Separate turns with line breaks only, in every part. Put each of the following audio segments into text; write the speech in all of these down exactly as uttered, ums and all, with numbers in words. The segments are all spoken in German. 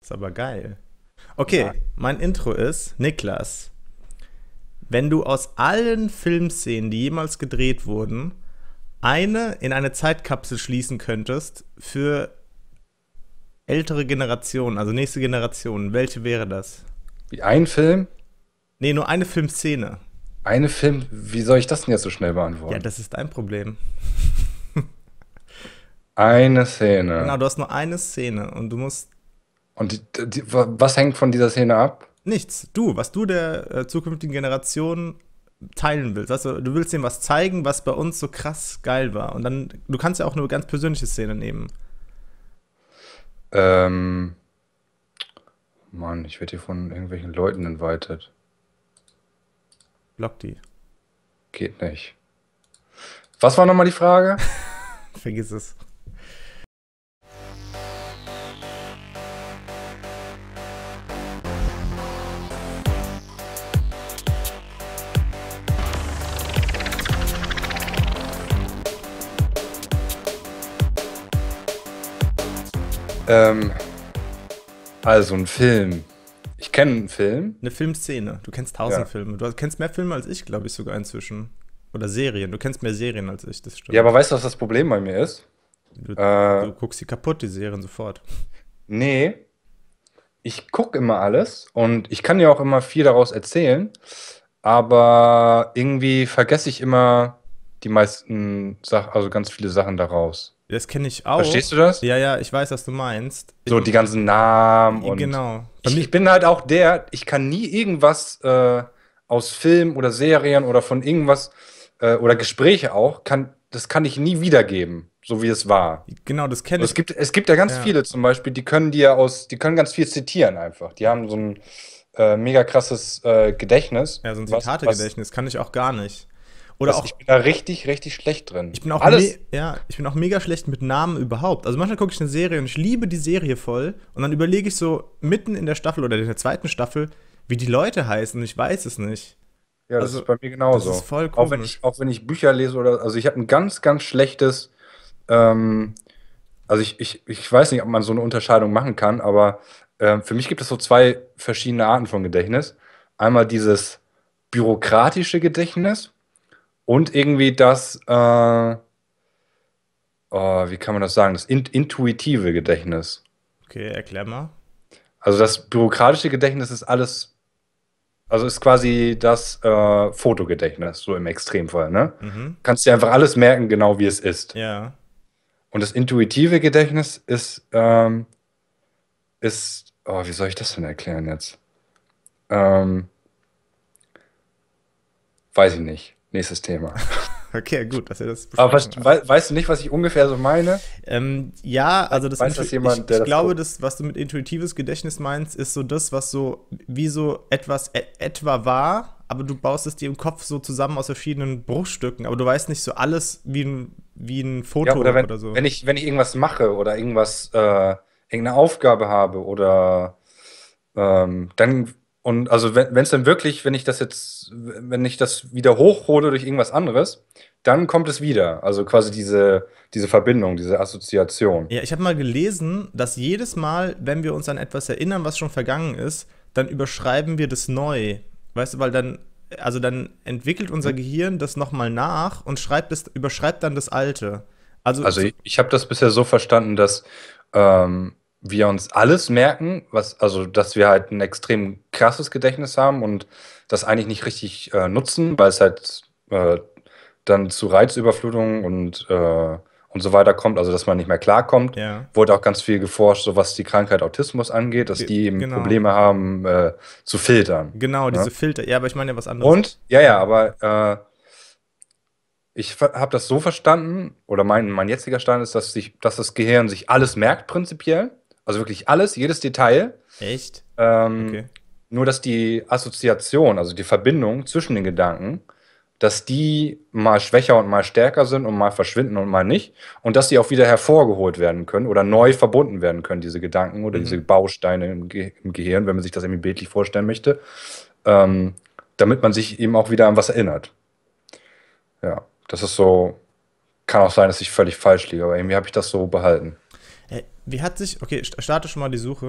Ist aber geil. Okay,
Ja.
mein Intro ist, Niklas, wenn du aus allen Filmszenen, die jemals gedreht wurden, eine in eine Zeitkapsel schließen könntest für ältere Generationen, also nächste Generationen, welche wäre das?
Wie ein Film?
Nee, nur eine Filmszene.
Eine Film? Wie soll ich das denn jetzt so schnell
Ja,
beantworten?
das ist dein Problem.
Eine
Genau,
Szene.
du hast nur eine Szene und du musst
Und die, die, was hängt von dieser Szene ab?
nichts. Du, was du der äh, zukünftigen Generation teilen willst. Also, du willst denen was zeigen, was bei uns so krass geil war. Und dann, du kannst ja auch eine ganz persönliche Szene nehmen.
Ähm, Mann, ich werde hier von irgendwelchen Leuten invited.
Block die.
Geht nicht. Was war nochmal die Frage?
Vergiss es.
Ähm, also ein Film. Ich kenne einen Film.
Eine Filmszene. Du kennst tausend
Ja.
Filme. Du kennst mehr Filme als ich, glaube ich, sogar inzwischen. Oder Serien. Du kennst mehr Serien als ich, das
Ja, aber
stimmt.
weißt du, was das Problem bei mir ist?
Du,
Äh,
du guckst sie kaputt, die Serien sofort.
nee, ich gucke immer alles und ich kann ja auch immer viel daraus erzählen, aber irgendwie vergesse ich immer die meisten Sachen, also ganz viele Sachen daraus.
Das kenne ich
Verstehst du
auch.
das?
Ja, ja, ich weiß, was du meinst. Ich,
So die ganzen Namen und
genau. Bei
ich,
mir,
ich bin halt auch der, ich kann nie irgendwas äh, aus Filmen oder Serien oder von irgendwas äh, oder Gespräche auch, kann, das kann ich nie wiedergeben, so wie es war.
genau, das kenne
Also es
ich.
gibt, es gibt ja ganz
Ja.
viele zum Beispiel, die können dir aus, die können ganz viel zitieren einfach. Die haben so ein äh, mega krasses äh, Gedächtnis.
Ja, so ein
Was, was,
Zitate-Gedächtnis kann ich auch gar nicht. Oder
was
auch,
ich bin da richtig, richtig schlecht drin.
ich bin auch, me
Alles.
ja, ich bin auch mega schlecht mit Namen überhaupt. Also manchmal gucke ich eine Serie und ich liebe die Serie voll und dann überlege ich so mitten in der Staffel oder in der zweiten Staffel, wie die Leute heißen und ich weiß es nicht.
Ja, das
Also,
ist bei mir
das ist
genauso.
voll
Auch wenn
komisch.
ich, auch wenn ich Bücher lese oder, also ich habe ein ganz, ganz schlechtes, ähm, also ich, ich, ich weiß nicht, ob man so eine Unterscheidung machen kann, aber ähm, für mich gibt es so zwei verschiedene Arten von Gedächtnis. Einmal dieses bürokratische Gedächtnis und irgendwie das, äh, oh, wie kann man das sagen, das in, intuitive Gedächtnis.
Okay, erklär mal.
Also das bürokratische Gedächtnis ist alles, also ist quasi das äh, Fotogedächtnis, so im Extremfall, ne?
Mhm.
Kannst dir einfach alles merken, genau wie es ist.
Ja.
Und das intuitive Gedächtnis ist, ähm, ist, oh, wie soll ich das denn erklären jetzt? Ähm, weiß ich nicht. Nächstes Thema.
Okay, gut, dass wir das
Aber
besprochen
weißt,
haben.
wei- weißt du nicht, was ich ungefähr so meine?
Ähm, ja, also das
Weiß
Intu
das
ich,
jemand, der
ich
das
glaube,
guckt?
das, was du mit intuitives Gedächtnis meinst, ist so das, was so wie so etwas e etwa war, aber du baust es dir im Kopf so zusammen aus verschiedenen Bruchstücken, aber du weißt nicht so alles wie ein, wie ein
Ja, oder
Foto
wenn,
oder so.
wenn ich, wenn ich irgendwas mache oder irgendwas, äh, irgendeine Aufgabe habe oder ähm, dann, und also wenn wenn es dann wirklich, wenn ich das jetzt, wenn ich das wieder hochhole durch irgendwas anderes, dann kommt es wieder. Also quasi diese, diese Verbindung, diese Assoziation.
Ja, ich habe mal gelesen, dass jedes Mal, wenn wir uns an etwas erinnern, was schon vergangen ist, dann überschreiben wir das neu. Weißt du, weil dann, also dann entwickelt unser Gehirn das nochmal nach und schreibt es, überschreibt dann das Alte. Also,
Also
so-
ich, ich habe das bisher so verstanden, dass ähm, wir uns alles merken, was, also dass wir halt ein extrem krasses Gedächtnis haben und das eigentlich nicht richtig äh, nutzen, weil es halt äh, dann zu Reizüberflutung und, äh, und so weiter kommt, also dass man nicht mehr klarkommt.
ja,
Wurde auch ganz viel geforscht, so was die Krankheit Autismus angeht, dass
ge
die eben
genau.
Probleme haben äh, zu filtern.
Genau,
Ne?
diese Filter. Ja, aber ich meine ja was anderes.
Und, ja, ja,
Ja.
aber äh, ich habe das so verstanden, oder mein, mein jetziger Stand ist, dass, sich, dass das Gehirn sich alles merkt, prinzipiell. Also wirklich alles, jedes Detail.
Echt?
Ähm,
Okay.
nur, dass die Assoziation, also die Verbindung zwischen den Gedanken, dass die mal schwächer und mal stärker sind und mal verschwinden und mal nicht. Und dass die auch wieder hervorgeholt werden können oder neu verbunden werden können, diese Gedanken oder diese
Mhm.
Bausteine im, Ge im Gehirn, wenn man sich das irgendwie bildlich vorstellen möchte. Ähm, damit man sich eben auch wieder an was erinnert. Ja, das ist so. Kann auch sein, dass ich völlig falsch liege, aber irgendwie habe ich das so behalten.
Äh, wie hat sich, okay, st- starte schon mal die Suche.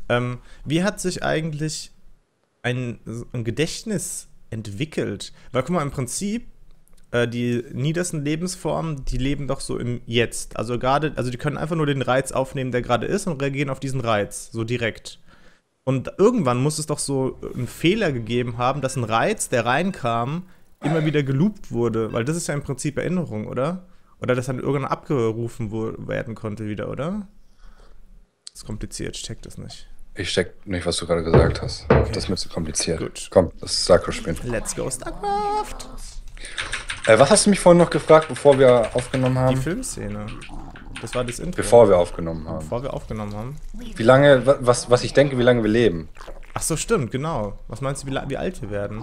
Ähm, wie hat sich eigentlich ein, ein Gedächtnis entwickelt? Weil, guck mal, im Prinzip, äh, die niedersten Lebensformen, die leben doch so im Jetzt. Also gerade, also die können einfach nur den Reiz aufnehmen, der gerade ist und reagieren auf diesen Reiz, so direkt. Und irgendwann muss es doch so einen Fehler gegeben haben, dass ein Reiz, der reinkam, immer wieder geloopt wurde. Weil das ist ja im Prinzip Erinnerung, oder? Oder dass dann irgendwann abgerufen wo- werden konnte wieder, oder? Das ist kompliziert, ich check das nicht.
Ich check nicht, was du gerade gesagt hast.
Okay.
Das ist mir zu kompliziert.
Gut.
Komm, das ist StarCraft-Spiel.
Let's go, StarCraft!
Äh, was hast du mich vorhin noch gefragt, bevor wir aufgenommen
Die
haben?
Filmszene. Das war das Intro.
Bevor wir aufgenommen haben.
Bevor wir aufgenommen haben.
Wie lange, wa- was, was ich denke, wie lange wir leben.
Ach so, stimmt, genau. Was meinst du, wie, la- wie alt wir werden?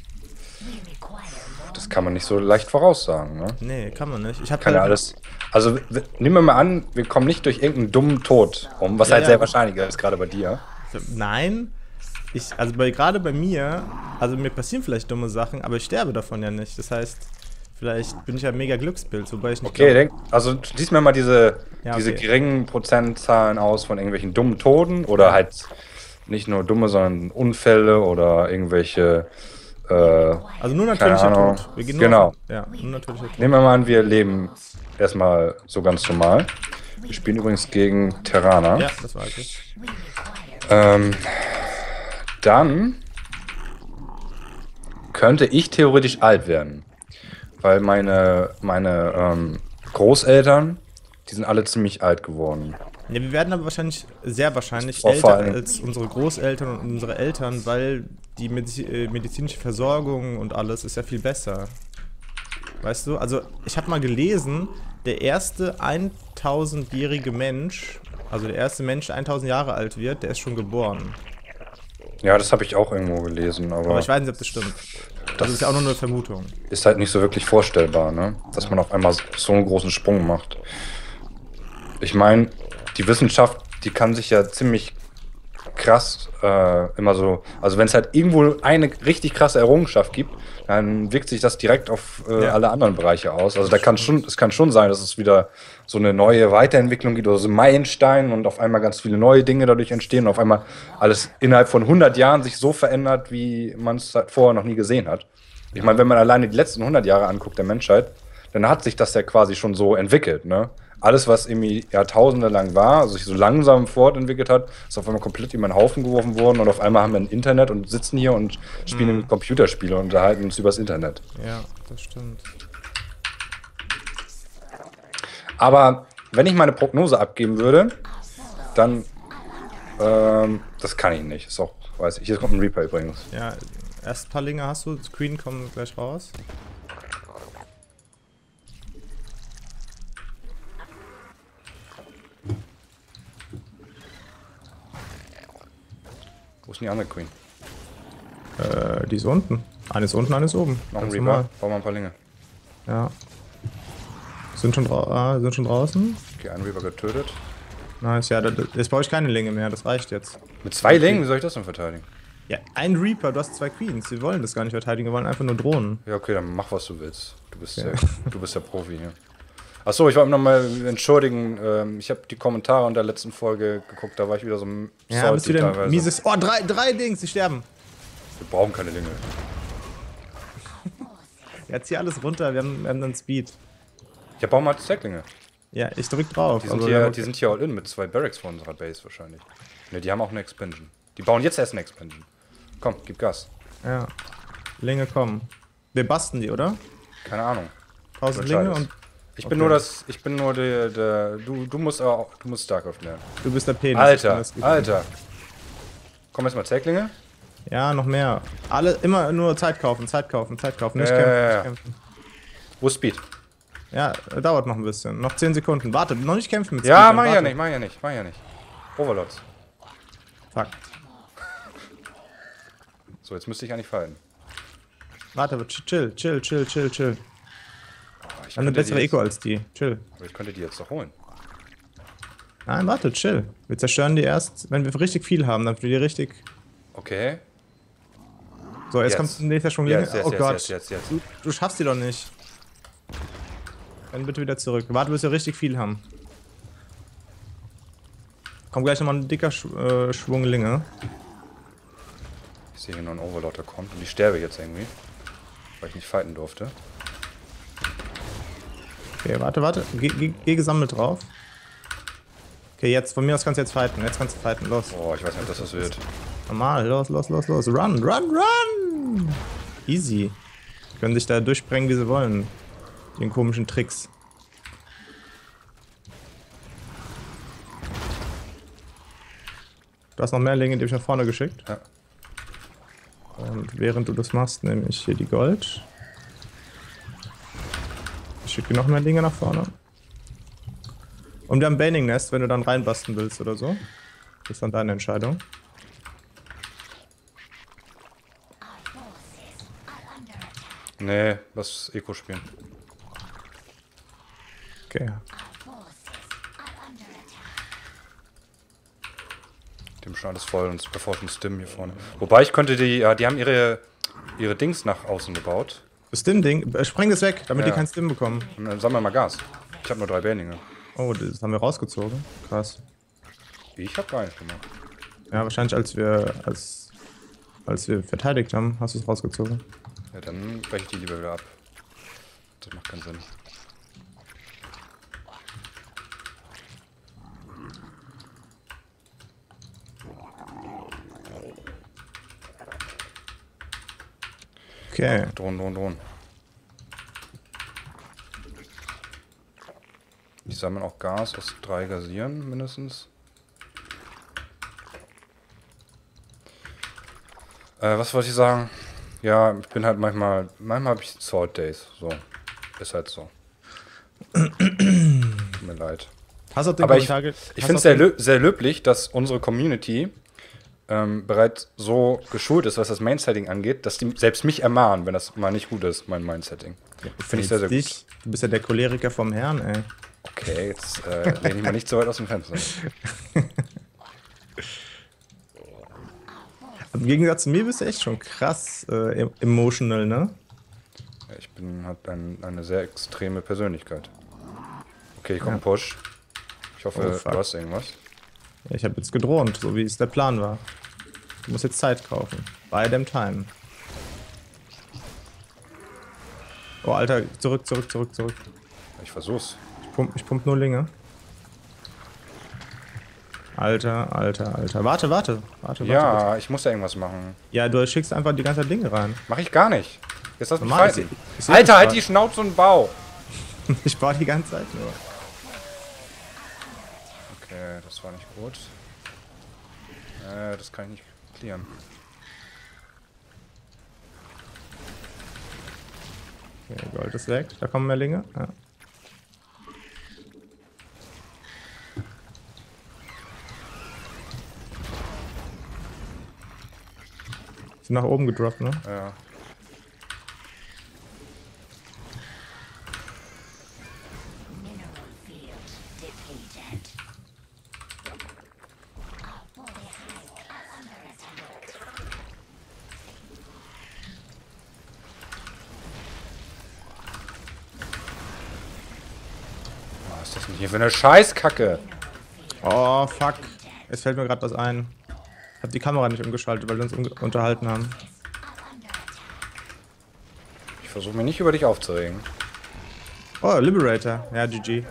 Das kann man nicht so leicht voraussagen, ne?
Nee, kann man nicht. Ich hab
Kann ja
halt-
alles. Also, w- nehmen wir mal an, wir kommen nicht durch irgendeinen dummen Tod um, was
Ja,
halt
ja.
sehr wahrscheinlich ist, gerade bei dir.
Nein. Ich, also bei, gerade bei mir, also mir passieren vielleicht dumme Sachen, aber ich sterbe davon ja nicht. Das heißt, vielleicht bin ich ja mega Glückspilz, wobei ich nicht
Okay,
glaube-
denk, also lies mir mal diese,
Ja,
diese
okay.
geringen Prozentzahlen aus von irgendwelchen dummen Toten oder halt nicht nur dumme, sondern Unfälle oder irgendwelche. Äh,
Also nur natürlicher
Keine Ahnung.
Tod. Wir gehen nur
Genau.
auf- Ja, nur natürlicher Tod.
Nehmen wir mal an, wir leben erstmal so ganz normal. Wir spielen übrigens gegen Terraner.
Ja, das weiß ich.
Ähm, dann könnte ich theoretisch alt werden. Weil meine, meine ähm, Großeltern, die sind alle ziemlich alt geworden.
Ja, wir werden aber wahrscheinlich, sehr wahrscheinlich
Vor- vor
älter
allem-
als unsere Großeltern und unsere Eltern, weil die Mediz äh, medizinische Versorgung und alles ist ja viel besser. Weißt du? Also, ich habe mal gelesen, der erste tausendjährige Mensch, also der erste Mensch, der tausend Jahre alt wird, der ist schon geboren.
Ja, das habe ich auch irgendwo gelesen, aber,
Aber ich weiß nicht, ob das stimmt. Das ist ja auch nur eine Vermutung.
ist halt nicht so wirklich vorstellbar, ne? Dass man auf einmal so einen großen Sprung macht. Ich meine, die Wissenschaft, die kann sich ja ziemlich krass äh, immer so, also wenn es halt irgendwo eine richtig krasse Errungenschaft gibt, dann wirkt sich das direkt auf äh,
Ja.
alle anderen Bereiche aus. Also da kann schon, es kann schon sein, dass es wieder so eine neue Weiterentwicklung gibt oder so Meilenstein und auf einmal ganz viele neue Dinge dadurch entstehen und auf einmal alles innerhalb von hundert Jahren sich so verändert, wie man es halt vorher noch nie gesehen hat. Ich meine, wenn man alleine die letzten hundert Jahre anguckt der Menschheit, dann hat sich das ja quasi schon so entwickelt, ne? Alles, was irgendwie Jahrtausende lang war, also sich so langsam fortentwickelt hat, ist auf einmal komplett über den Haufen geworfen worden und auf einmal haben wir ein Internet und sitzen hier und spielen
Mhm.
Computerspiele und unterhalten uns übers Internet.
Ja, das stimmt.
Aber wenn ich meine Prognose abgeben würde, dann, ähm, das kann ich nicht. Ist auch, weiß ich. Hier kommt ein Reaper übrigens.
Ja, erst ein paar Linge hast du, Screen kommen gleich raus.
Wo ist denn die andere Queen?
Äh, die ist unten. Eine ist unten, eine ist oben.
Noch ein
Ganz
Reaper?
normal.
Bauen wir ein paar Linge.
Ja. Sind schon, drau äh, sind schon draußen?
Okay, ein Reaper getötet.
Nice, ja, da- da- jetzt brauche ich keine Linge mehr, das reicht jetzt.
Mit zwei Lingen, wie soll ich das denn verteidigen?
Ja, ein Reaper, du hast zwei Queens. Wir wollen das gar nicht verteidigen, wir wollen einfach nur drohen.
Ja, okay, dann mach, was du willst. Du bist,
Ja.
der, du bist der Profi hier. Achso, ich wollte mich nochmal entschuldigen. Ähm, ich habe die Kommentare unter der letzten Folge geguckt, da war ich wieder so ein
Ja, bist wieder ein
teilweise.
mieses. Oh, drei, drei Dings, die sterben.
Wir brauchen keine Linge.
Jetzt hier alles runter, wir haben, wir haben dann Speed.
Ja, bauen mal Zacklinge.
Ja, ich drück drauf.
Die sind,
also,
hier,
ja,
die sind hier all in mit zwei Barracks vor unserer Base wahrscheinlich. Ne, die haben auch eine Expansion. Die bauen jetzt erst eine Expansion. Komm, gib Gas.
ja. Linge kommen. Wir basten die, oder?
Keine Ahnung.
tausend
Du
Linge
entscheidest.
und
Ich bin
Okay.
nur das, ich bin nur der, der du, du musst auch, du musst StarCraft lernen.
du bist der Penis. ich
Alter,
bin das Gefühl.
Alter. Komm jetzt mal Zacklinge.
Ja, noch mehr. Alle, immer nur Zeit kaufen, Zeit kaufen, Zeit kaufen. Nicht
Ja,
kämpfen,
ja, ja.
nicht kämpfen.
Wo ist Speed?
Ja, dauert noch ein bisschen. Noch zehn Sekunden. Warte, noch nicht kämpfen mit
Ja,
Speed,
mach ich ja
warte.
nicht, mach ich ja nicht, mach ich ja nicht. Overlords.
Fuck.
So, jetzt müsste ich eigentlich fallen.
Warte, aber chill, chill, chill, chill, chill.
Oh, ich
Wir haben eine
könnte
bessere
die
Eco
jetzt,
als die. Chill.
aber ich könnte die jetzt doch holen.
Nein, warte, chill. Wir zerstören die erst, wenn wir richtig viel haben, dann wir die richtig.
Okay.
So, jetzt
Yes.
kommt nächster Schwung.
Jetzt,
Linge.
jetzt,
Oh
jetzt,
Gott.
jetzt, jetzt, jetzt.
Du, du schaffst die doch nicht. Dann bitte wieder zurück. Warte, bis wir richtig viel haben. Kommt gleich nochmal ein dicker Sch äh, Schwung Linge.
Ich sehe hier noch einen Overlord, der kommt. Und ich sterbe jetzt irgendwie. Weil ich nicht fighten durfte.
Okay, warte, warte. Geh, geh, geh gesammelt drauf. Okay, jetzt, von mir aus kannst du jetzt fighten. Jetzt kannst du fighten, los.
Boah, ich weiß nicht, ob das was wird.
Normal, los, los, los, los. Run, run, run! Easy. Die können sich da durchsprengen, wie sie wollen. Den komischen Tricks. Du hast noch mehr Linge, die hab ich nach vorne geschickt.
Ja.
Und während du das machst, nehme ich hier die Gold. Ich schicke noch mehr Linge nach vorne. Und wir haben Baning Nest, wenn du dann reinbasten willst oder so. Das ist dann deine Entscheidung.
Nee, lass Eco spielen.
Okay.
Dem schon alles voll und bevor schon Stim hier vorne. Wobei ich könnte die, ja, die haben ihre, ihre Dings nach außen gebaut.
Das Stim-Ding, äh, spreng das weg, damit
Ja.
die kein Stim bekommen.
Und dann sammeln wir mal Gas. Ich habe nur drei Bändige.
Oh, das haben wir rausgezogen. Krass.
Ich habe gar nichts gemacht.
Ja, wahrscheinlich als wir als als wir verteidigt haben, hast du es rausgezogen.
Ja, dann breche ich die lieber wieder ab. Das macht keinen Sinn.
Okay.
Drohnen, Drohnen, Drohnen. Die sammeln auch Gas aus drei Gasieren mindestens. Äh, was wollte ich sagen? Ja, ich bin halt manchmal, manchmal habe ich Sword Days. So, ist halt so. Tut mir leid.
Hast du den
Aber ich,
Kommentar ge-
ich
hast
finde es
du
sehr,
den-
lö sehr löblich, dass unsere Community ähm, bereits so geschult ist, was das Main-Setting angeht, dass die selbst mich ermahnen, wenn das mal nicht gut ist, mein Main-Setting. Finde ich sehr, sehr
dich.
gut.
Du bist ja der Choleriker vom Herrn, ey.
Okay, jetzt äh, lehne ich mal nicht so weit aus dem Fenster.
Im Gegensatz zu mir bist du echt schon krass äh, em- emotional, ne?
Ja, ich bin halt ein, eine sehr extreme Persönlichkeit. Okay, ich komme
Ja.
Push. Ich hoffe,
Oh, fuck.
du hast irgendwas.
Ja, ich habe jetzt gedroht, so wie es der Plan war. Du musst jetzt Zeit kaufen. By them time. Oh, Alter, zurück, zurück, zurück, zurück.
Ich versuch's.
Ich pump, ich pump nur Linge. Alter, Alter, Alter. Warte, warte. Warte, warte.
Ja, ich muss da irgendwas machen.
Ja, du schickst einfach die ganze Zeit Dinge rein.
Mach ich gar nicht. Jetzt lass mich
Normal,
fighten.
ich seh- ich seh
Alter,
das
halt
grad.
die Schnauze und Bau.
Ich baue die ganze Zeit nur.
Okay, das war nicht gut. Äh, das kann ich nicht klären.
Okay, Gold ist weg. Da kommen mehr Linge. Ja. Sind nach oben gedroppt, ne?
Ja. Was ist das denn hier für eine Scheißkacke?
Oh, fuck. Es fällt mir gerade was ein. Ich hab die Kamera nicht umgeschaltet, weil wir uns un unterhalten haben.
Ich versuche mich nicht über dich aufzuregen.
Oh, Liberator. Ja, G G.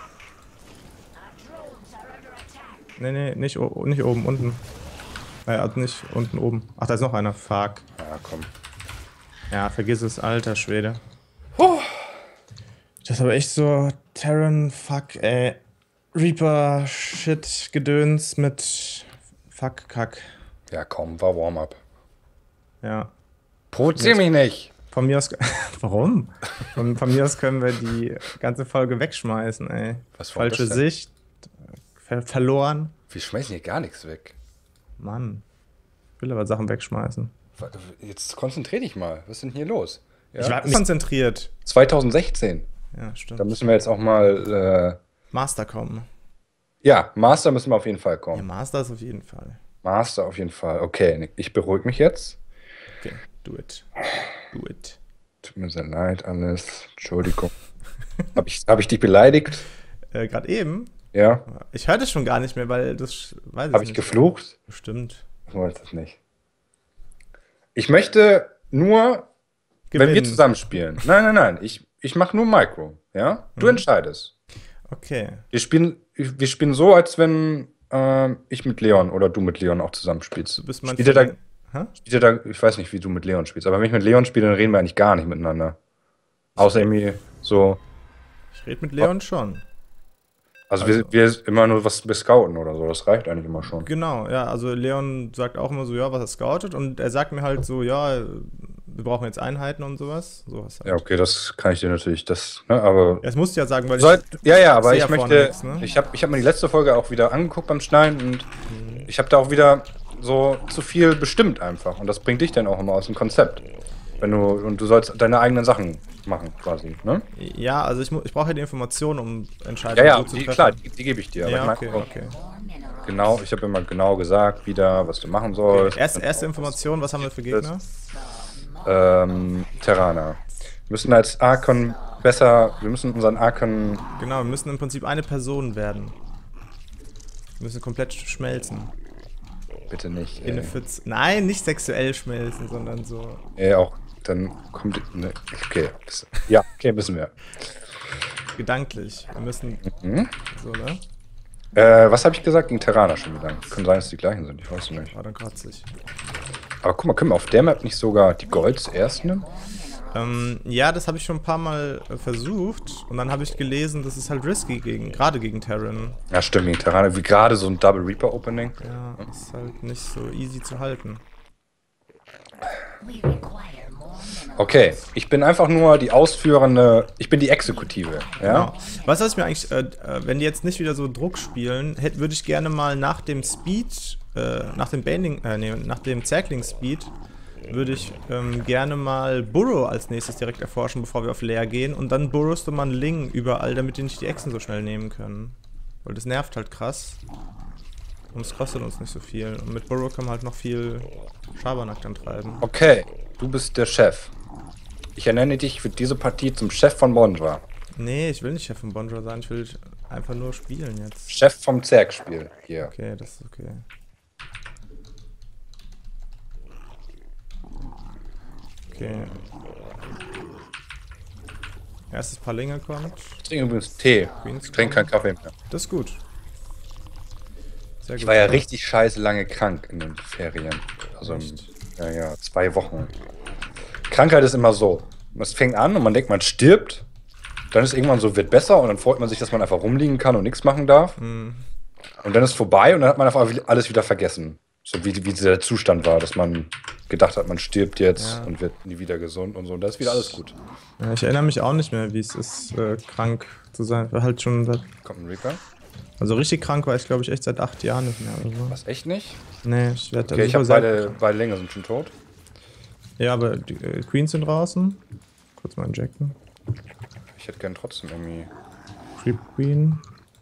Nee, nee, nicht, o nicht oben, unten. Naja, also nicht unten, oben. Ach, da ist noch einer. Fuck.
Ja, komm.
Ja, vergiss es, alter Schwede. Das ist aber echt so Terran, fuck, ey. Reaper, Shit, Gedöns mit Fuck, Kack.
Ja, komm, war Warm-up.
Ja.
Provozier mich nicht!
Von mir aus. Warum? Von, von mir aus können wir die ganze Folge wegschmeißen, ey.
Was war
Falsche
das denn?
Sicht. Ver verloren.
Wir schmeißen hier gar nichts weg.
Mann. Ich will aber Sachen wegschmeißen.
Warte, Jetzt konzentrier dich mal. Was ist denn hier los? Ja?
Ich war nicht konzentriert.
zwanzig sechzehn.
Ja, stimmt.
Da müssen wir jetzt auch mal.
Master kommen.
Äh, ja, Master müssen wir auf jeden Fall
Ja,
kommen.
Master ist auf jeden Fall.
Master auf jeden Fall. Okay, Nick, ich beruhige mich jetzt.
Okay, do it. Do it.
Tut mir sehr leid, alles. Entschuldigung. Habe ich, hab ich dich beleidigt?
Äh, gerade eben?
Ja?
Ich höre das schon gar nicht mehr, weil das weiß ich
Habe ich
nicht.
geflucht?
Bestimmt.
Ich weiß das nicht. Ich möchte nur, wenn wir
Gewinnen.
zusammenspielen. Nein, nein, nein. Ich, ich mache nur Micro. Ja? Du
Mhm.
entscheidest.
Okay.
Wir spielen, wir spielen so, als wenn ähm, ich mit Leon oder du mit Leon auch zusammenspielst.
Du bist mein
Spielt ihr da,
Verläng- Hä?
spielt ihr da, ich weiß nicht, wie du mit Leon spielst, aber wenn ich mit Leon spiele, dann reden wir eigentlich gar nicht miteinander. Außer irgendwie so.
Ich rede mit Leon schon.
Also,
Also-
wir, wir immer nur was bescouten oder so. Das reicht eigentlich immer schon.
Genau, ja, also Leon sagt auch immer so, ja, was er scoutet und er sagt mir halt so, ja, wir brauchen jetzt Einheiten und sowas. Sowas halt.
Ja, okay, das kann ich dir natürlich, das, ne, aber.
Das musst du ja sagen, weil
Soll, ja, ja, aber
sehe
ich
ja vorne
möchte.
nix, ne?
Ich habe ich hab mir die letzte Folge auch wieder angeguckt beim Schneiden und ich habe da auch wieder so zu viel bestimmt einfach. Und das bringt dich dann auch immer aus dem Konzept. Wenn du, und du sollst deine eigenen Sachen machen, quasi, ne?
Ja, also ich, mu- ich brauche ja die Informationen, um
Ja,
Entscheidungen
ja,
so zu
die,
treffen.
klar, die, die gebe ich dir.
Ja,
aber
okay,
ich mein,
okay.
genau, ich habe immer genau gesagt, wieder, was du machen sollst.
Erst, erste Information, was haben wir für Gegner?
Ähm, Terraner. Wir müssen als Archon besser, wir müssen unseren Archon.
Genau, wir müssen im Prinzip eine Person werden. Wir müssen komplett schmelzen.
Bitte nicht.
In eine
Ey.
Pfütze. Nein, nicht sexuell schmelzen, sondern so.
Ey, auch, dann kommt. Ne, okay. Das, ja, okay, müssen wir.
Gedanklich. Wir müssen.
Mhm.
So, ne?
Äh, was habe ich gesagt gegen Terraner schon wieder? Kann sein, dass die gleichen sind, ich weiß nicht.
War dann kratzig.
Aber guck mal, können wir auf der Map nicht sogar die Golds erst nehmen?
Ähm, ja, das habe ich schon ein paar Mal äh, versucht. Und dann habe ich gelesen, das ist halt risky gegen, gerade gegen Terran.
Ja, stimmt, gegen Terraner. Wie gerade so ein Double Reaper Opening.
Ja, ist halt nicht so easy zu halten.
Okay, ich bin einfach nur die ausführende, ich bin die Exekutive, ja?
Genau. Was was ich mir eigentlich, äh, äh, wenn die jetzt nicht wieder so Druck spielen, hätte, würde ich gerne mal nach dem Speed, äh, nach dem Banding, äh, nee, nach dem Zergling Speed, würde ich ähm, gerne mal Burrow als nächstes direkt erforschen, bevor wir auf Leer gehen. Und dann burrowst du mal einen Ling überall, damit die nicht die Echsen so schnell nehmen können. Weil das nervt halt krass. Und es kostet uns nicht so viel. Und mit Burrow kann man halt noch viel Schabernack dann treiben.
Okay, du bist der Chef. Ich ernenne dich für diese Partie zum Chef von Bondra.
Nee, ich will nicht Chef von Bonjour sein, ich will einfach nur spielen jetzt.
Chef vom Zerg-Spiel hier.
Okay, das ist okay. Okay. Erstes paar Linge kommt.
Ich trinke übrigens Tee.
Queens
Ich trinke keinen Kaffee mehr.
Das ist gut. Sehr gut.
Ich war ja richtig scheiße lange krank in den Ferien. Also,
Echt?
ja, ja, zwei Wochen. Krankheit ist immer so. Es fängt an und man denkt, man stirbt. Dann ist irgendwann so, wird besser und dann freut man sich, dass man einfach rumliegen kann und nichts machen darf.
Mhm.
Und dann ist vorbei und dann hat man einfach alles wieder vergessen. So wie, wie dieser Zustand war, dass man gedacht hat, man stirbt jetzt
Ja.
und wird nie wieder gesund und so. Und da ist wieder alles gut.
Ja, ich erinnere mich auch nicht mehr, wie es ist, äh, krank zu sein. War halt schon seit,
Kommt ein Reaper?
also richtig krank war ich, glaube ich, echt seit acht Jahren nicht mehr oder so.
Was, echt nicht?
Nee, ich werde
Okay, ich habe beide, beide Länge sind schon tot.
Ja, aber die äh, Queens sind draußen. Kurz mal injecten.
Ich hätte gern trotzdem irgendwie.
Creep Queen.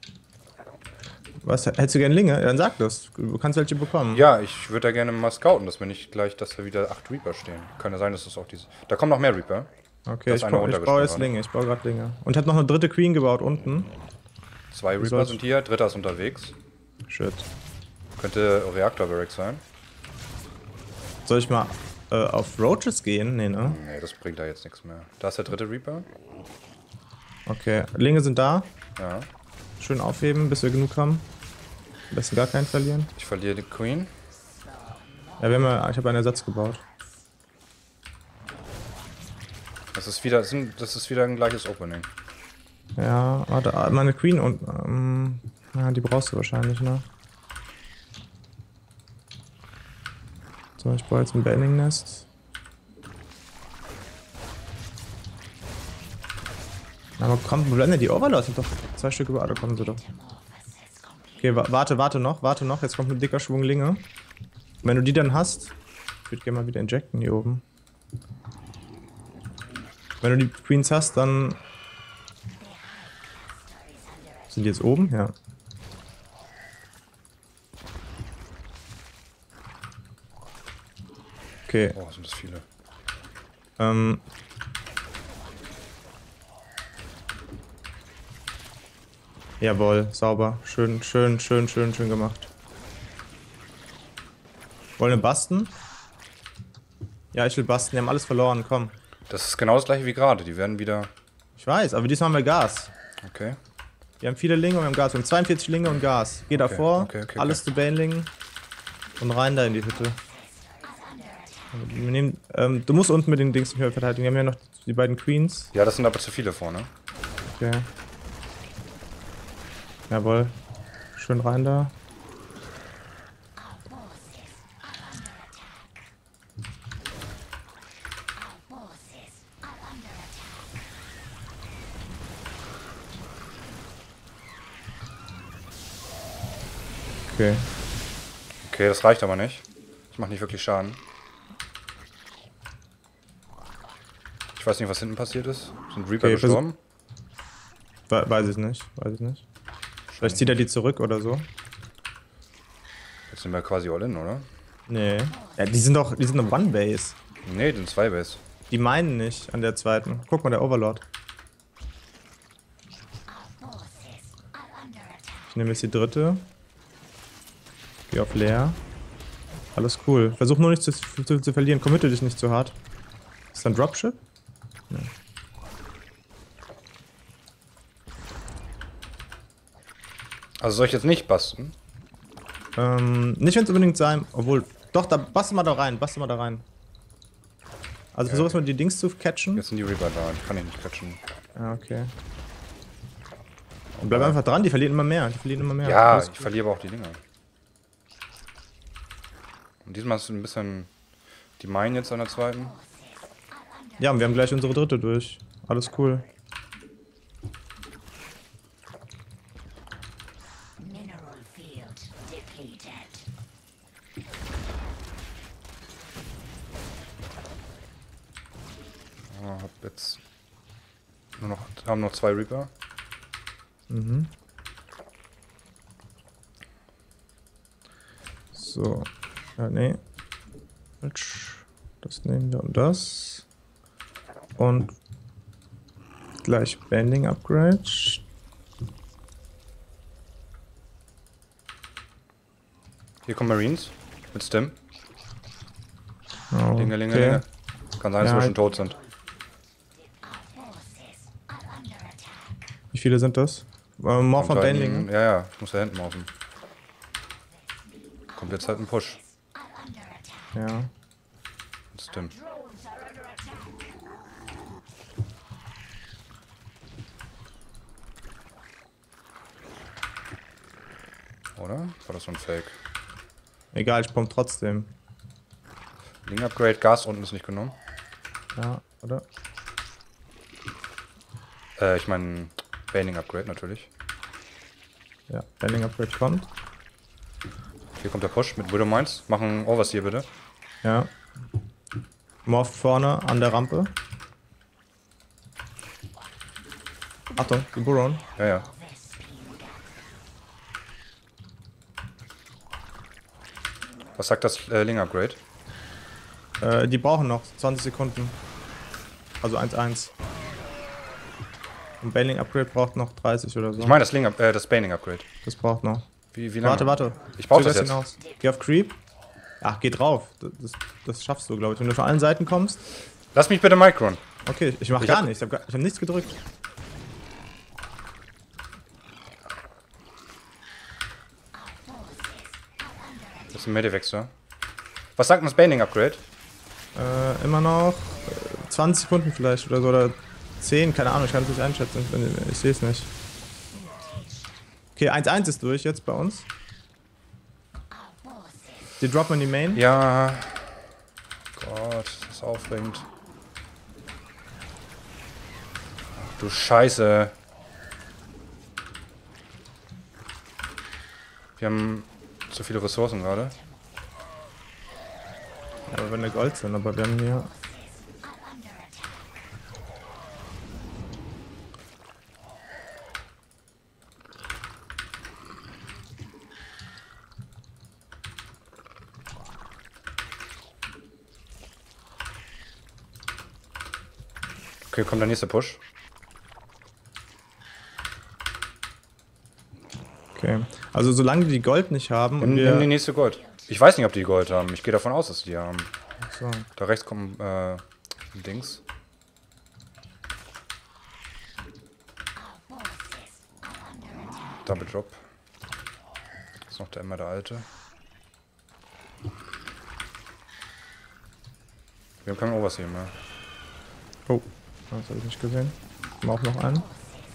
Was, hättest du gerne Linge? Ja, dann sag das. Du kannst welche bekommen.
Ja, ich würde da gerne mal scouten, dass wir nicht gleich, dass wir wieder acht Reaper stehen. Kann ja sein, dass das auch diese. Da kommen noch mehr Reaper.
Okay,
Da
ich,
ist einer
baue- ich baue
runtergesprungen
jetzt
gerade.
Linge. Ich baue gerade Linge. Und hab noch eine dritte Queen gebaut unten.
Zwei Reaper
soll's-
sind hier, dritter ist unterwegs.
Shit.
Könnte Reaktor Barrack sein.
Soll ich mal äh, auf Roaches gehen? Nee, ne?
Nee, das bringt da jetzt nichts mehr. Da ist der dritte Reaper.
Okay. Linge sind da.
Ja.
Schön aufheben, bis wir genug haben. Am besten gar keinen verlieren.
Ich verliere die Queen.
Ja, wir haben ja, ich habe einen Ersatz gebaut.
Das ist wieder, das sind- das ist wieder ein gleiches Opening.
Ja, warte, ah, meine Queen und. Ähm, ja, die brauchst du wahrscheinlich, ne? So, ich baue jetzt ein Banding Nest. Aber komm, wo bleiben denn die Overlords? Sind doch zwei Stück über. Ah, da kommen sie doch. Okay, wa warte, warte noch, warte noch. Jetzt kommt ein dicker Schwung Linge. Wenn du die dann hast, ich würde gerne mal wieder injecten hier oben. Wenn du die Queens hast, dann. Sind die jetzt oben? Ja. Okay.
Oh, sind das viele.
Ähm. Jawohl, sauber. Schön, schön, schön, schön, schön gemacht. Wollen wir basten? Ja, ich will basten. Die haben alles verloren, komm.
Das ist genau das gleiche wie gerade. Die werden wieder.
Ich weiß, aber diesmal haben wir Gas.
Okay.
Wir haben viele Linge und wir haben Gas. Wir haben zweiundvierzig Linge und Gas. Geh
Okay,
davor,
okay, okay,
alles
okay.
zu Banelingen und rein da in die Hütte. Wir nehmen, ähm, du musst unten mit den Dings nicht mehr verteidigen. Wir haben ja noch die beiden Queens.
Ja, das sind aber zu viele vorne.
Okay. Jawohl. Schön rein da. Okay.
Okay, das reicht aber nicht. Das macht nicht wirklich Schaden. Ich weiß nicht, was hinten passiert ist. Sind Reaper
Okay,
gestorben?
We weiß ich nicht. Weiß ich nicht. Vielleicht zieht er die zurück oder so.
Jetzt sind wir quasi all in, oder?
Nee. Ja, die sind doch, die sind eine One-Base.
Nee, den zwei Base.
Die meinen nicht an der zweiten. Guck mal, der Overlord. Ich nehme jetzt die dritte. Geh auf leer. Alles cool. Versuch nur nicht zu, zu, zu verlieren. Committe dich nicht zu hart. Ist da ein Dropship? Nee.
Also soll ich jetzt nicht basten?
Ähm, nicht wenn es unbedingt sein. Obwohl. Doch, da bastel mal da rein. Bastel mal da rein. Also versuch erstmal die Dings zu catchen.
Jetzt sind die Reaper da. Ich kann ihn nicht catchen.
Ja, okay. Und bleib einfach dran, die verlieren immer mehr. Die verlieren immer mehr.
Ja,
Alles
ich verliere aber auch die Dinger. Und diesmal ist ein bisschen die Mine jetzt an der zweiten.
Ja, und wir haben gleich unsere dritte durch. Alles cool.
Mineral field depleted.
Oh, hab jetzt nur noch, haben noch zwei Reaper.
Mhm. So. Ja, nee. Falsch. Das nehmen wir und das. Und gleich Bending Upgrade.
Hier kommen Marines mit Stim.
Oh,
Linge, Linge,
okay.
Linge. Kann sein, dass
Ja,
wir schon tot sind.
Wie viele sind das? Ähm, Morph von
Kommt halt
Bending.
ein- Ja, ja, ich muss da hinten morphen. Kommt jetzt halt ein Push.
Ja.
Mit Stim. Oder? War das so ein Fake?
Egal, ich pump trotzdem.
Ling Upgrade, Gas unten ist nicht genommen.
Ja, oder?
Äh, ich meine, Baining Upgrade natürlich.
Ja, Bending Upgrade kommt.
Hier kommt der Push mit Widow Mines. Machen Overseer bitte.
Ja. Morph vorne an der Rampe. Achtung, die Buron.
Ja, ja. Was sagt das äh, Ling Upgrade?
Äh, die brauchen noch zwanzig Sekunden. Also eins eins. Und Bailing Upgrade braucht noch dreißig oder so.
Ich meine das Ling, äh, das Baining Upgrade.
Das braucht noch.
Wie, wie lange?
Warte, warte.
Ich brauch
Zöger's
das jetzt.
hinaus. Geh auf Creep. Ach, geh drauf. Das, das, das schaffst du, glaube ich. Wenn du von allen Seiten kommst.
Lass mich bitte Micron.
Okay, ich mach
Ich
gar
hab-
nichts. Ich habe hab nichts gedrückt.
Das ist ein Medivac, da. Was sagt denn das Baining Upgrade?
Äh, immer noch äh, zwanzig Sekunden vielleicht oder so. Oder zehn, keine Ahnung. Ich kann es nicht einschätzen. Ich, ich sehe es nicht. Okay, eins eins ist durch jetzt bei uns. Die droppen in die Main.
Ja. Gott, das ist aufregend. Ach, du Scheiße. Wir haben zu viele Ressourcen gerade.
Ja, aber wenn wir Gold sind, aber wir haben hier.
Okay, kommt der nächste Push.
Okay. Also solange die Gold nicht haben und
Nimm,
wir...
nimm die nächste Gold. Ich weiß nicht, ob die Gold haben. Ich gehe davon aus, dass sie die haben.
So.
Da rechts kommt äh, ein Dings. Double Drop. Ist noch der immer der alte. Wir haben keinen Overseer mehr.
Oh, das habe ich nicht gesehen. Haben wir auch noch einen.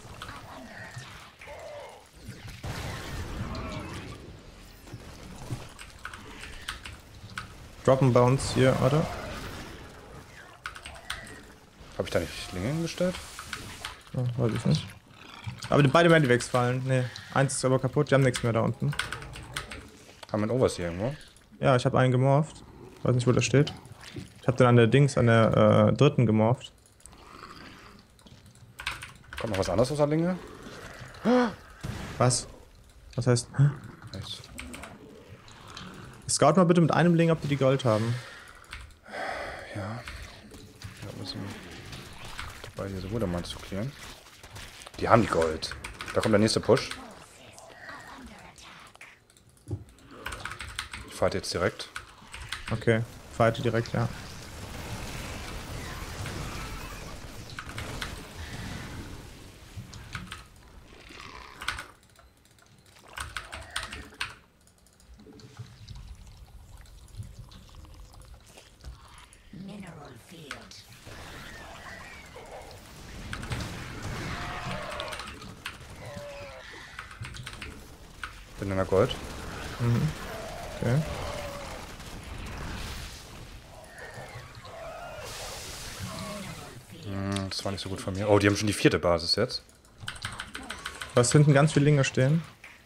Drop and Bounce hier, warte.
Habe ich da nicht Linge hingestellt?
Oh, weiß ich nicht. Aber die beide werden die wegfallen. Ne, eins ist aber kaputt, die haben nichts mehr da unten.
Haben wir einen Overseer irgendwo?
Ja, ich habe einen gemorpht. Weiß nicht, wo der steht. Ich habe den an der Dings, an der äh, dritten gemorpht.
Kommt noch was anderes aus der Linge?
Was? Was heißt? Hä?
Nichts.
Scout mal bitte mit einem Ling, ob die die Gold haben.
Ja. Wir müssen dabei diese Rudermann zu klären. Die haben die Gold. Da kommt der nächste Push. Ich fahre jetzt direkt.
Okay, fighte direkt, ja.
Mineral field.
Bin in der Gold.
Okay.
Hm, das war nicht so gut von mir. Oh, die haben schon die vierte Basis jetzt.
Du hast hinten ganz viele Linge stehen.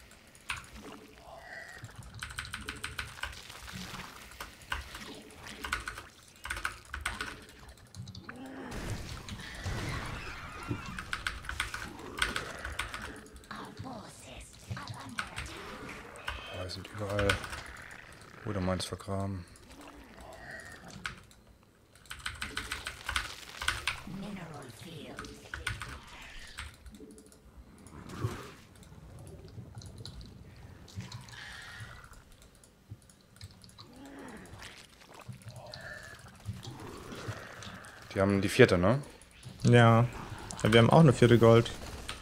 Oh, die sind überall. Rudermann ist vergraben.
Mineral field.
Die haben die vierte, ne?
Ja. Ja, wir haben auch eine vierte Gold.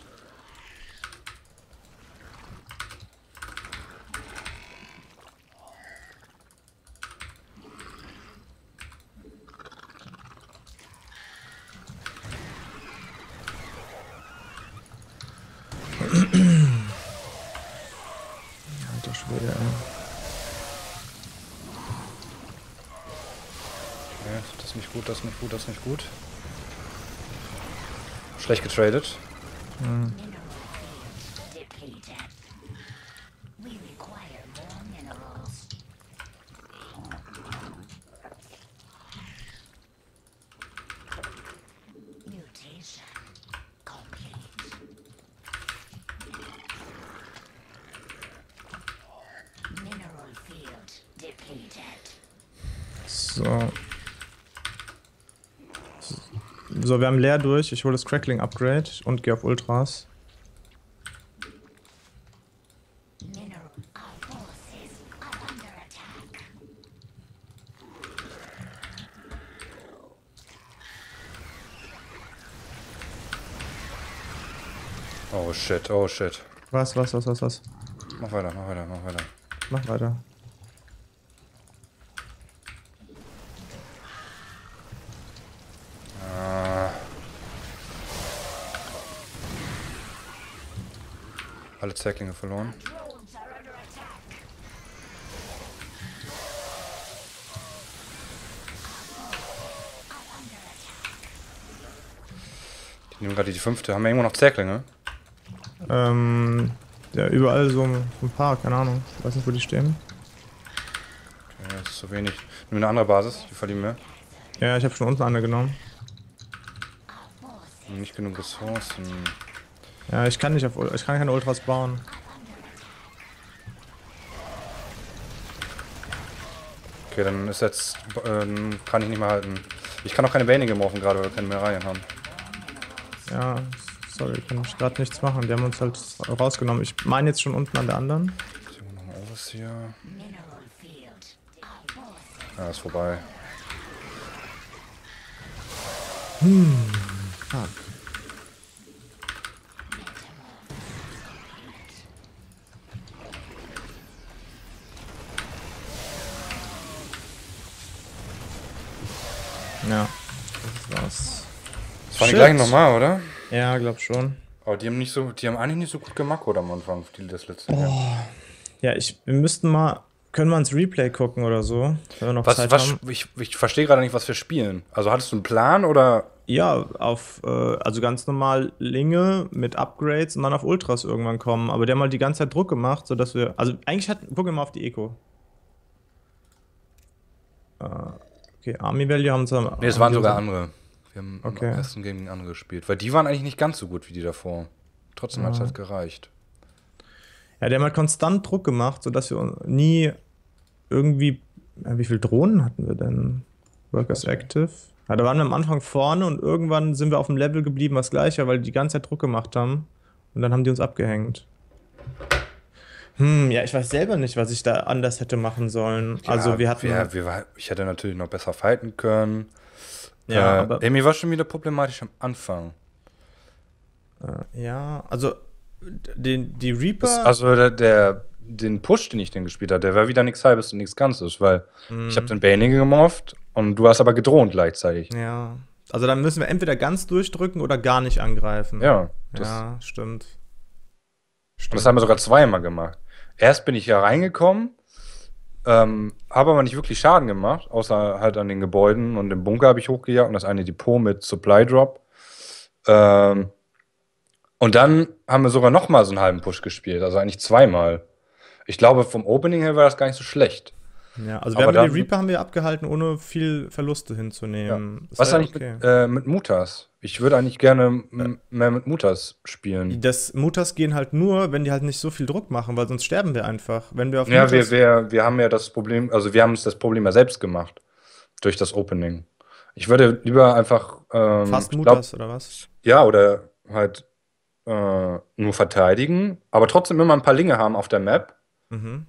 Alter Schwede, ey.
Okay, das ist nicht gut, das ist nicht gut, das ist nicht gut. Schlecht getradet.
Mineral field depleted. We require more minerals. Mutation complete. Mineral field depleted.
So. So, wir haben leer durch. Ich hole das Crackling Upgrade und gehe auf Ultras.
Mineral. Our forces are under attack.
Oh shit, oh shit.
Was, was, was, was, was?
Mach weiter, mach weiter, mach weiter.
Mach weiter.
Ah. Alle Zerklinge verloren.
Drones are under attack.
Die nehmen gerade die fünfte. Haben wir irgendwo noch Zerklinge?
Ähm, ja, überall so ein paar, keine Ahnung. Ich weiß nicht, wo die stehen.
Okay, das ist zu wenig. Nimm eine andere Basis, die verlieren wir.
Ja, ich habe schon unten eine genommen.
Nicht genug Ressourcen.
Ja, ich kann nicht auf Ul- ich kann keine Ultras bauen.
Okay, dann ist jetzt. Ähm, kann ich nicht mehr halten. Ich kann auch keine Bane gemorphen gerade, weil wir keine Mineralien haben.
Ja, sorry, kann ich gerade nichts machen. Die haben uns halt rausgenommen. Ich meine jetzt schon unten an der anderen.
Ich noch mal Overseer.
Mineral field. Our forces.
Ja, ist vorbei.
Ah. Ja, das war's.
Das waren die
Shit.
gleichen nochmal, oder?
Ja, glaub schon.
Aber die haben nicht so, die haben eigentlich nicht so gut gemacht am Anfang, die das letzte Jahr.
Ja, ich, wir müssten mal, können wir ins Replay gucken oder so, wenn wir noch
Was,
Zeit
was,
haben.
ich, ich verstehe gerade nicht, was wir spielen. Also hattest du einen Plan oder?
Ja, auf, äh, also ganz normal Linge mit Upgrades und dann auf Ultras irgendwann kommen. Aber die haben halt die ganze Zeit Druck gemacht, sodass wir, also eigentlich hat, gucken wir mal auf die Eco. Äh, okay, Army Value haben sie.
Nee, es waren sogar andere. Wir haben
Okay.
im ersten Game gegen andere gespielt. Weil die waren eigentlich nicht ganz so gut wie die davor. Trotzdem hat es halt gereicht.
Ja, die haben halt konstant Druck gemacht, sodass wir nie irgendwie, ja, wie viele Drohnen hatten wir denn? Workers Active. Ja, da waren wir am Anfang vorne und irgendwann sind wir auf dem Level geblieben, was gleicher, weil die die ganze Zeit Druck gemacht haben. Und dann haben die uns abgehängt. Hm, ja, ich weiß selber nicht, was ich da anders hätte machen sollen. also
Ja,
wir hatten.
Wir, wir, war- ich hätte natürlich noch besser fighten können.
ja,
äh,
aber.
ey, mir war schon wieder problematisch am Anfang.
Äh, ja, also den, die Reaper.
Das, also der, der, den Push, den ich dann gespielt habe, der war wieder nichts Halbes und nichts Ganzes, weil ich habe den Baning gemorpht und du hast aber gedroht gleichzeitig.
ja. Also dann müssen wir entweder ganz durchdrücken oder gar nicht angreifen.
Ja, das,
Ja, stimmt.
und das haben wir sogar zweimal gemacht. Erst bin ich ja reingekommen, ähm, habe aber nicht wirklich Schaden gemacht, außer halt an den Gebäuden und im Bunker habe ich hochgejagt und das eine Depot mit Supply Drop. Ähm, und dann haben wir sogar noch mal so einen halben Push gespielt, also eigentlich zweimal. Ich glaube, vom Opening her war das gar nicht so schlecht.
Ja, also wir
Aber
haben den
dann-
Reaper haben wir abgehalten, ohne viel Verluste hinzunehmen. Das
Was
war
eigentlich mit, äh, mit Mutas? Ich würde eigentlich gerne m- mehr mit Mutas spielen.
Das Mutas gehen halt nur, wenn die halt nicht so viel Druck machen, weil sonst sterben wir einfach. Wenn wir auf
Ja,
Mutas,
wir, wir, wir haben ja das Problem, also wir haben uns das Problem ja selbst gemacht durch das Opening. Ich würde lieber einfach ähm,
fast
ich glaub,
Mutas oder was?
ja, oder halt äh, nur verteidigen, aber trotzdem immer ein paar Linge haben auf der Map
Mhm.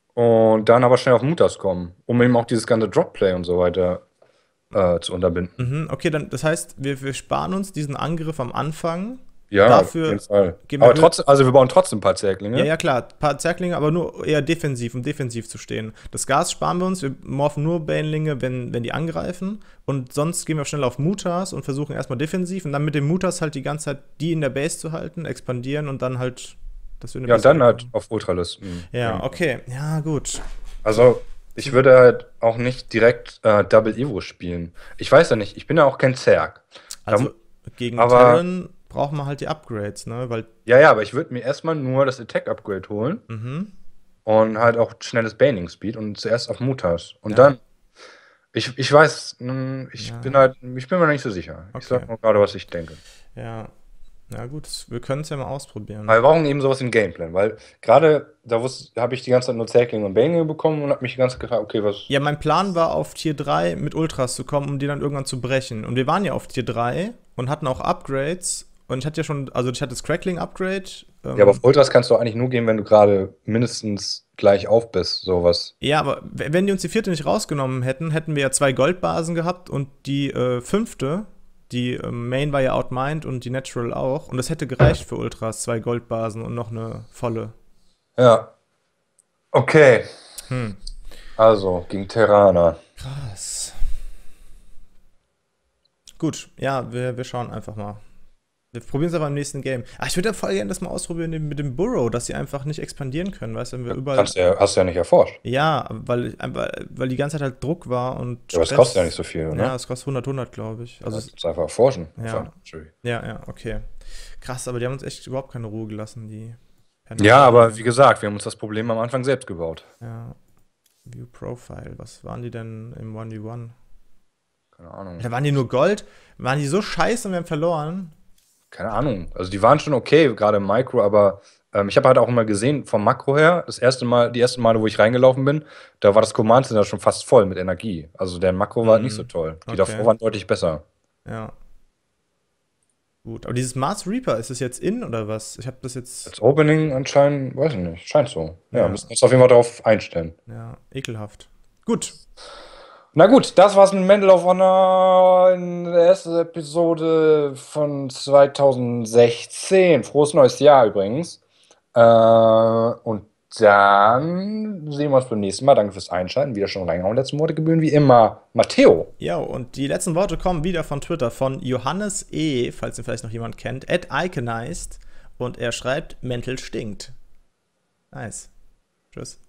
und dann aber schnell auf Mutas kommen, um eben auch dieses ganze Dropplay und so weiter äh, zu unterbinden.
Mhm. Okay, dann das heißt, wir, wir sparen uns diesen Angriff am Anfang.
Ja,
Dafür
auf jeden Fall.
gehen wir
Aber
höher-
trotzdem, also wir bauen trotzdem ein paar Zerklinge.
Ja, ja, klar, ein paar Zerklinge, aber nur eher defensiv, um defensiv zu stehen. Das Gas sparen wir uns, wir morphen nur Banelinge, wenn, wenn die angreifen. Und sonst gehen wir schnell auf Mutas und versuchen erstmal defensiv und dann mit den Mutas halt die ganze Zeit die in der Base zu halten, expandieren und dann halt, dass wir eine
Ja, und
bessere-
dann halt auf Ultralisten.
Ja, okay, ja, gut.
Also, ich würde halt auch nicht direkt äh, Double Evo spielen. Ich weiß ja nicht, ich bin ja auch kein Zerg.
Also gegen
aber-
Terran brauchen wir halt die Upgrades, ne? Weil,
Ja, ja, aber ich würde mir erstmal nur das Attack-Upgrade holen
mhm.
und halt auch schnelles Baning-Speed und zuerst auf Mutas. Und
Ja.
dann, ich, ich weiß, mh, ich
Ja.
bin halt, ich bin mir noch nicht so sicher. Ich
Okay.
sag nur gerade, was ich denke.
Ja. Ja, gut, das- wir können es ja mal ausprobieren.
Aber wir brauchen eben sowas im Gameplan, weil gerade da habe ich die ganze Zeit nur Zerklinge und Baning bekommen und habe mich die ganze Zeit gefragt, okay, was.
Ja, mein Plan war, auf Tier drei mit Ultras zu kommen, um die dann irgendwann zu brechen. Und wir waren ja auf Tier drei und hatten auch Upgrades. Und ich hatte ja schon, also ich hatte das Crackling-Upgrade. Ähm,
Ja, aber auf Ultras kannst du eigentlich nur gehen, wenn du gerade mindestens gleich auf bist, sowas.
ja, aber w- wenn die uns die vierte nicht rausgenommen hätten, hätten wir ja zwei Goldbasen gehabt und die äh, fünfte, die äh, Main war ja Outmined und die Natural auch. Und das hätte gereicht für Ultras, zwei Goldbasen und noch eine volle.
Ja. Okay.
Hm.
Also, gegen Terraner.
Krass. Gut, ja, wir, wir schauen einfach mal. Wir probieren es aber im nächsten Game. Ah, ich würde ja voll gerne das mal ausprobieren mit dem Burrow, dass sie einfach nicht expandieren können, weißt du, wenn wir überall.
Kannst du ja, hast du ja nicht erforscht.
Ja, weil, einfach- weil die ganze Zeit halt Druck war und.
Ja, aber es
Stress.
kostet ja nicht so viel, ne?
Ja, es kostet hundert, hundert, glaube ich. Also,
Also,
es-
es einfach erforschen.
Ja.
Einfach, Entschuldigung.
ja, ja, okay. Krass, aber die haben uns echt überhaupt keine Ruhe gelassen, die.
Ja, aber wie gesagt, wir haben uns das Problem am Anfang selbst gebaut.
Ja. View Profile, was waren die denn im eins gegen eins?
Keine Ahnung.
Da waren die nur Gold? Waren die so scheiße und wir haben verloren?
Keine Ahnung. Also die waren schon okay, gerade im Micro, aber ähm, ich habe halt auch immer gesehen, vom Makro her, das erste Mal, die ersten Male, wo ich reingelaufen bin, da war das Command Center schon fast voll mit Energie. Also der Makro war halt
Mhm.
nicht so toll. Die
Okay.
davor waren deutlich besser.
Ja. Gut, aber dieses Mars Reaper, ist das jetzt in oder was? Ich habe das jetzt,
Das Opening anscheinend, weiß ich nicht, scheint so. Ja,
Ja.
müssen uns auf jeden Fall darauf einstellen.
ja, ekelhaft. Gut,
Na gut, das war's mit Medal of Honor in der ersten Episode von zweitausendsechzehn. Frohes neues Jahr übrigens. Äh, und dann sehen wir uns beim nächsten Mal. Danke fürs Einschalten. Wieder schon reingehauen. Letzten Worte gebühren wie immer Matteo.
ja, und die letzten Worte kommen wieder von Twitter von Johannes E., falls ihn vielleicht noch jemand kennt, at Iconized, und er schreibt, Mental stinkt. Nice. Tschüss.